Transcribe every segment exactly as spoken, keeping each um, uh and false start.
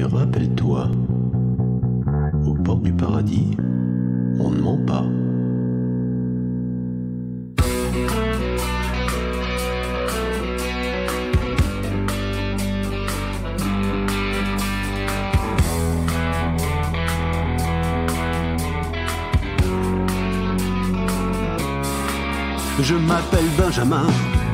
Et rappelle-toi, aux portes du paradis, on ne ment pas. Je m'appelle Benjamin,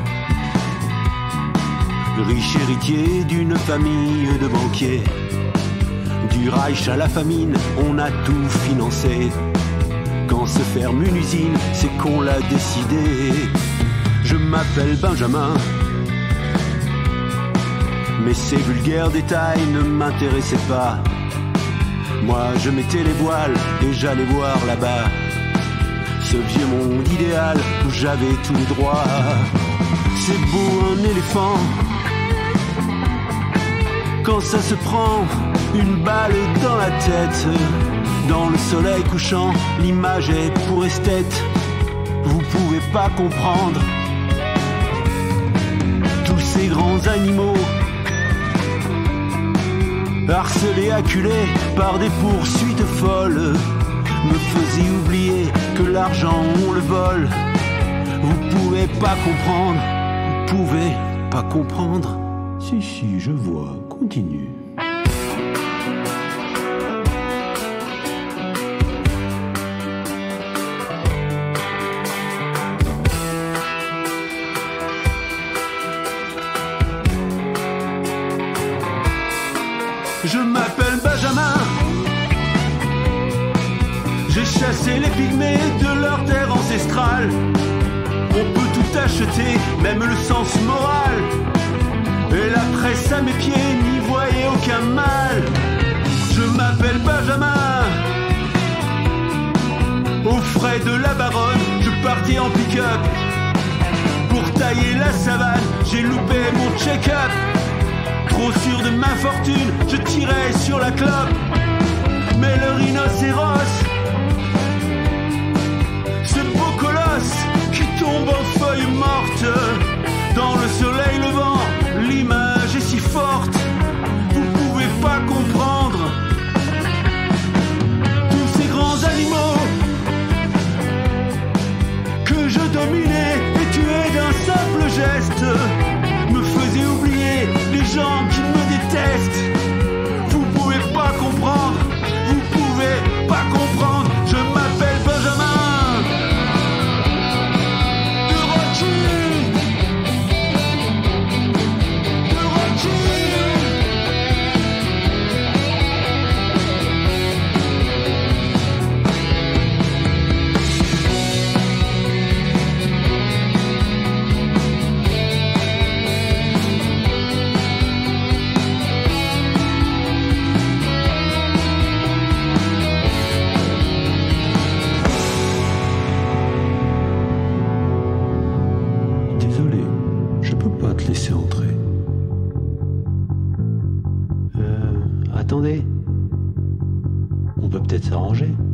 riche héritier d'une famille de banquiers. Du Reich à la famine, on a tout financé. Quand se ferme une usine, c'est qu'on l'a décidé. Je m'appelle Benjamin, mais ces vulgaires détails ne m'intéressaient pas. Moi je mettais les voiles et j'allais voir là-bas ce vieux monde idéal où j'avais tous les droits. C'est beau un éléphant quand ça se prend une balle dans la tête. Dans le soleil couchant, l'image est pour esthète. Vous pouvez pas comprendre tous ces grands animaux harcelés, acculés par des poursuites folles, me faisaient oublier que l'argent on le vole. Vous pouvez pas comprendre, vous pouvez pas comprendre. Si, si, je vois, continue. Je m'appelle Benjamin, j'ai chassé les pygmées de leur terre ancestrale. On peut tout acheter, même le sens moral, et la presse à mes pieds n'y voyait aucun mal. Je m'appelle Benjamin, aux frais de la baronne, je partais en pick-up. Pour tailler la savane, j'ai loupé mon check-up. Trop sûr de ma fortune, je tirais sur la clope. Mais le rhinocéros, ce beau colosse qui tombe en feuilles mortes, dans le soleil levant, l'image est si forte. Vous pouvez pas comprendre tous ces grands animaux que je dominais et tuais d'un simple geste, me faisaient oublier les gens qui me détestent. Vous pouvez pas comprendre, vous pouvez pas comprendre. Je m'appelle Benjamin de Rothschild, de Rothschild. Désolé, je peux pas te laisser entrer. Euh, attendez. On peut peut-être s'arranger.